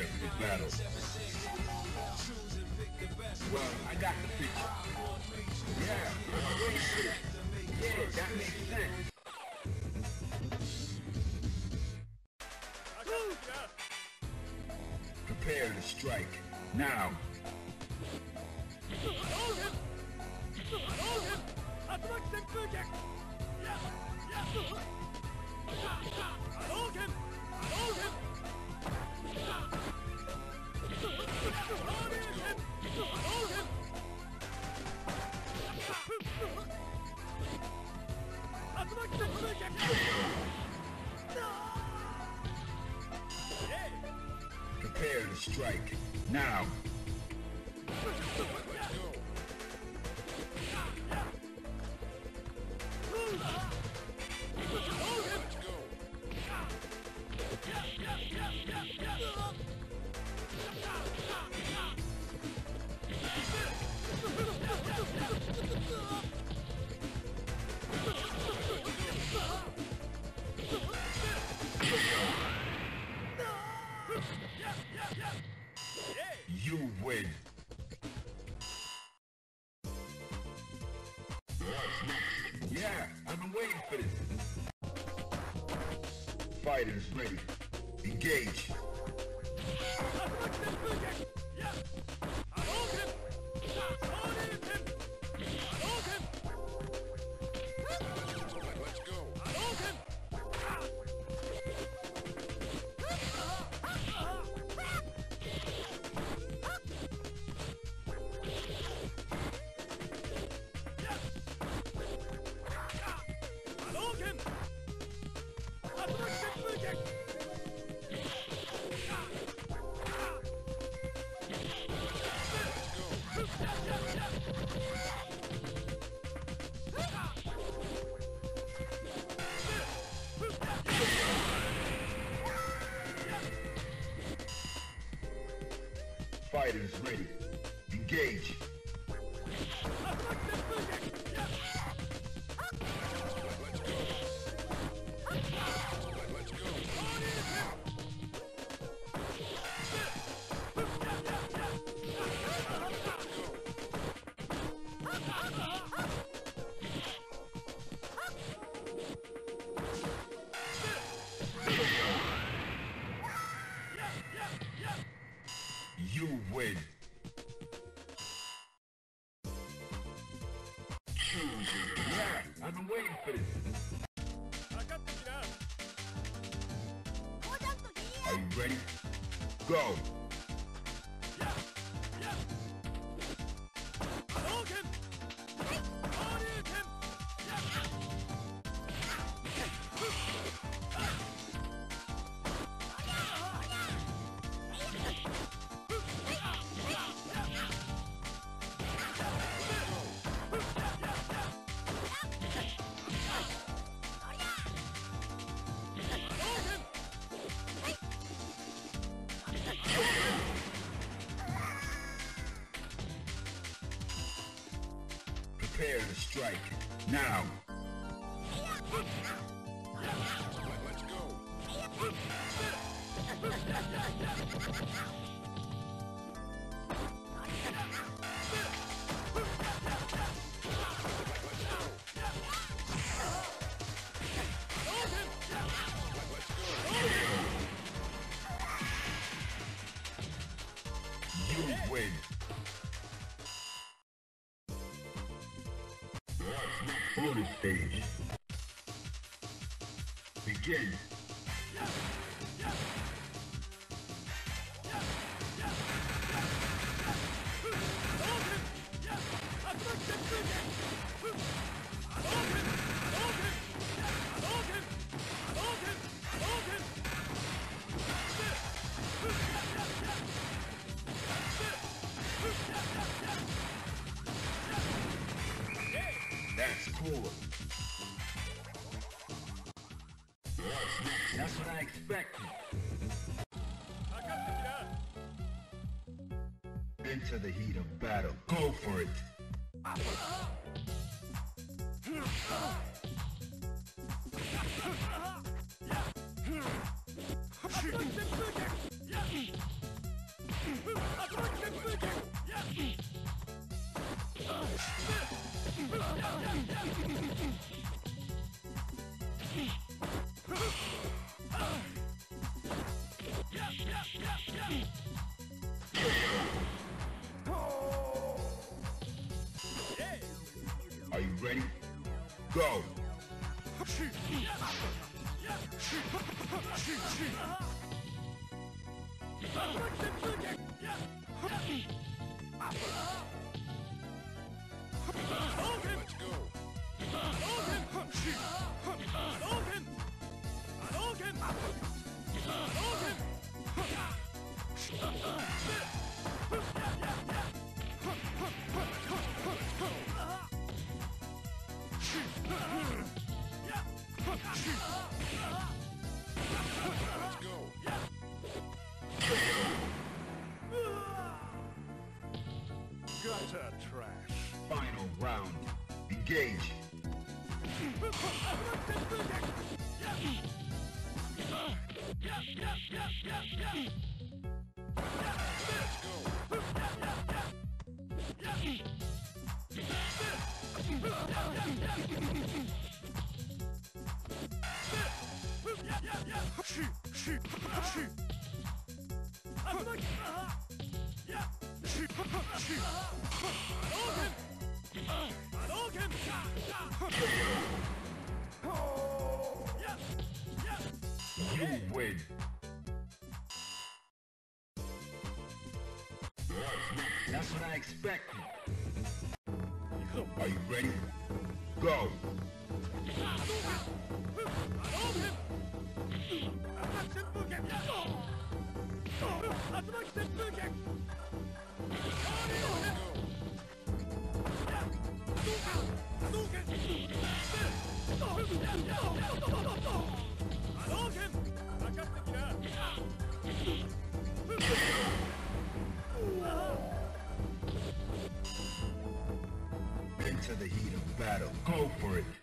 for the battle. Well, I got the picture. Yeah, I'm waiting for it. Yeah, that makes sense. Prepare to strike. Now. Prepare to strike. Now. You win. Yeah, I've been waiting for this. Fighters ready. Engage. Fighters ready. Engage. You win. Yeah, I've been waiting for this. Are you ready? Go. Prepare to strike. Now. Let's go. You win. Bonus stage. Begin. That's cool. That's what I expected. Into the heat of battle. Go for it. Are you ready? Go! Let's go. Let's go. Gutter trash. Final round. Engage. Let's go. You win. That's what I expected. Are you ready? Go! Into the heat of battle. Go for it.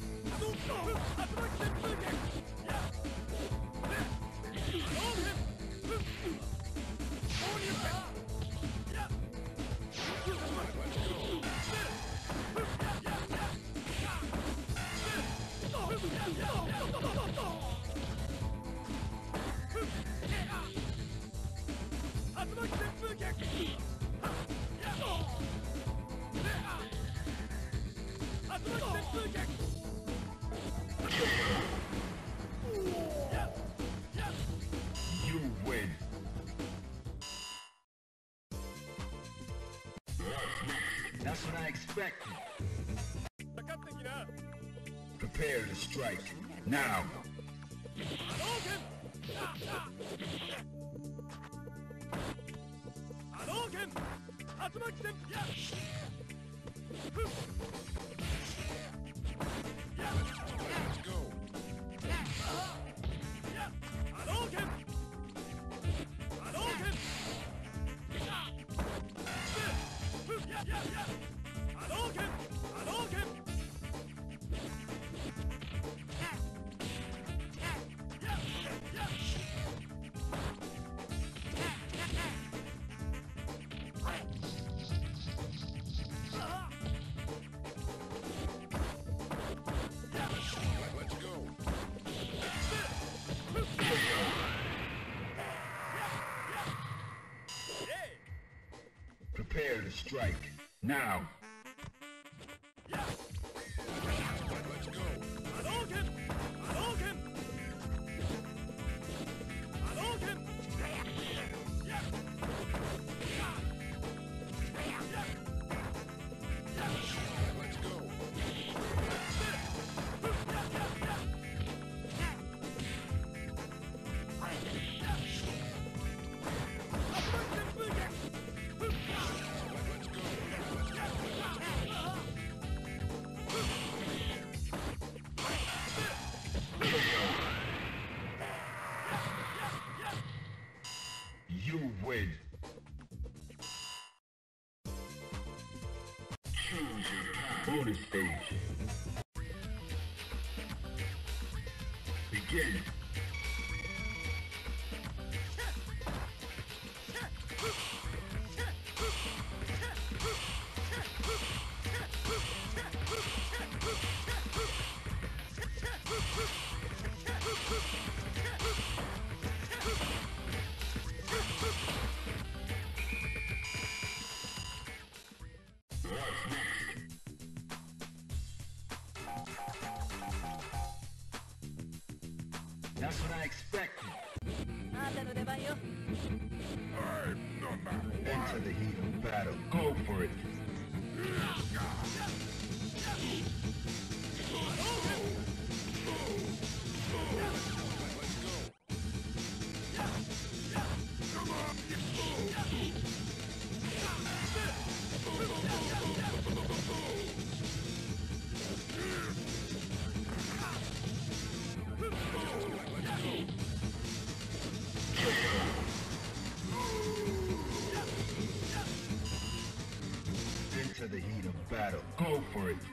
You win. That's what I expected. Prepare to strike. Now. Let's go. Let's go. Prepare to strike. Now. Let's go. Let's go. Let's go. You win. Bonus stage. Begin. Into the heat of battle. Go for it. Into the heat of battle. Go for it.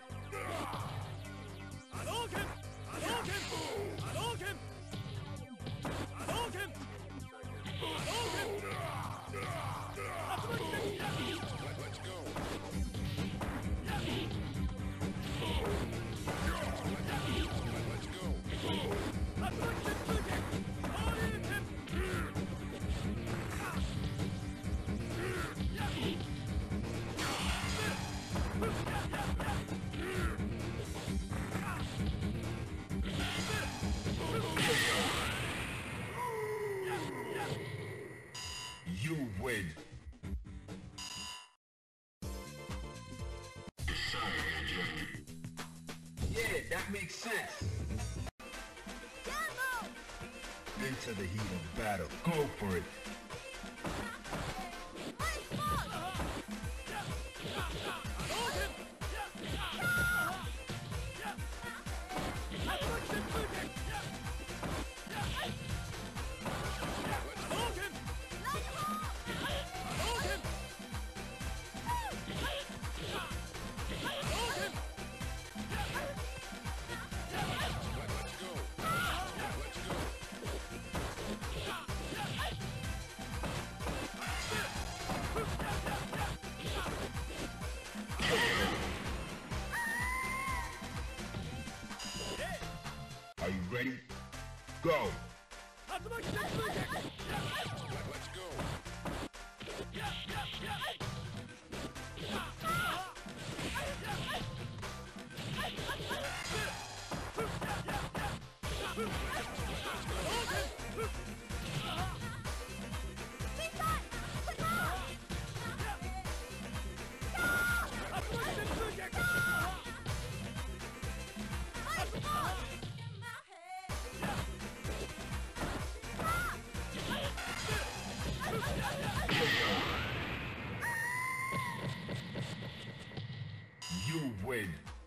You win. Yeah, that makes sense. Into the heat of battle. Go for it. Are you ready? Go! Let's go. You win.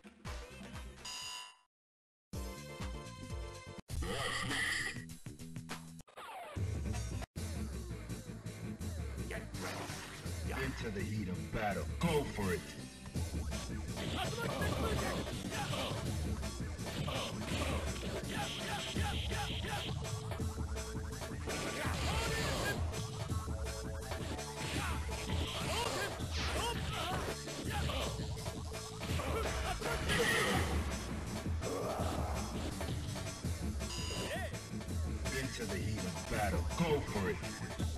Into the heat of battle. Go for it. Into the heat of battle. Go for it.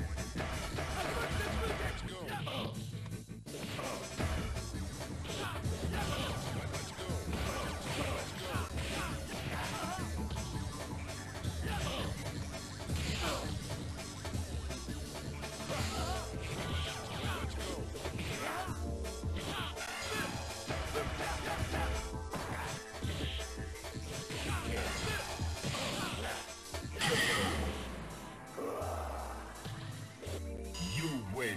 You win.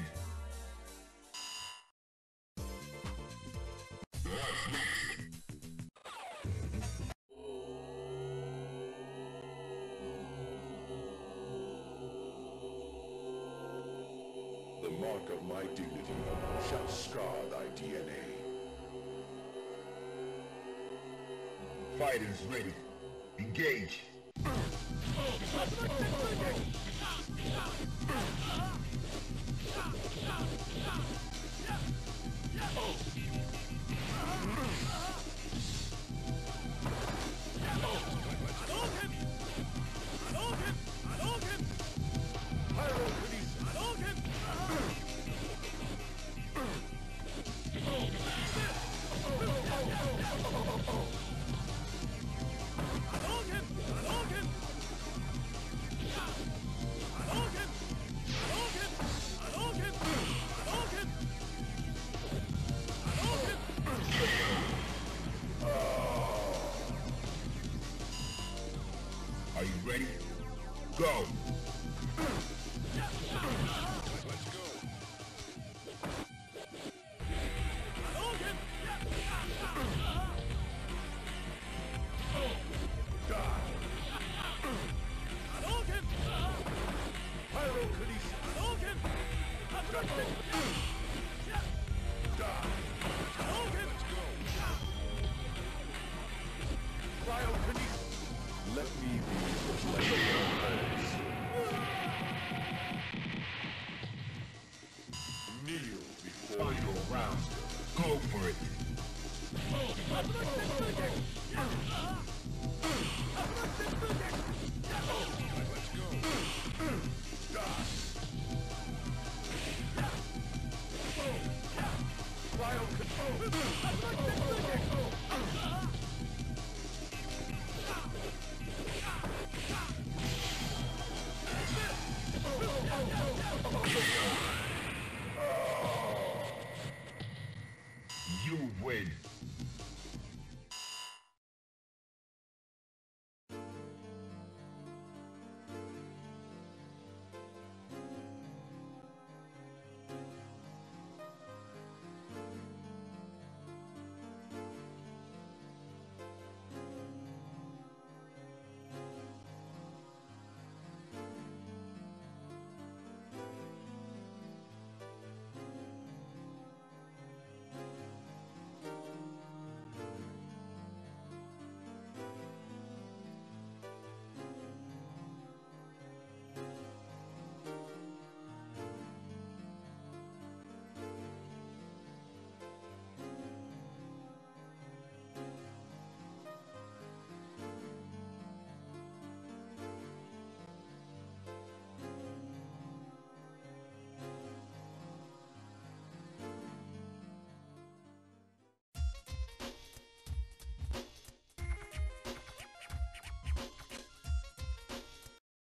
The mark of my dignity shall scar thy DNA. Fighters ready. Engage. Let me be the blade of hers. Kneel before Final round. Go for it.